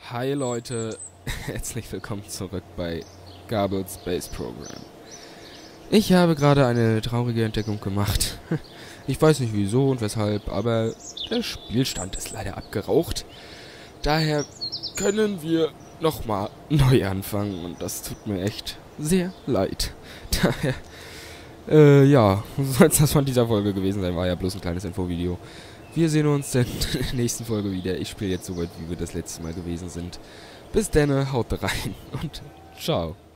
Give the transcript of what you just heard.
Hi Leute, herzlich willkommen zurück bei Garbled Space Program. Ich habe gerade eine traurige Entdeckung gemacht. Ich weiß nicht wieso und weshalb, aber der Spielstand ist leider abgeraucht. Daher können wir nochmal neu anfangen und das tut mir echt sehr leid. Daher, ja, soll es das von dieser Folge gewesen sein, war ja bloß ein kleines Infovideo. Wir sehen uns dann in der nächsten Folge wieder. Ich spiele jetzt so weit, wie wir das letzte Mal gewesen sind. Bis dann, haut rein und ciao.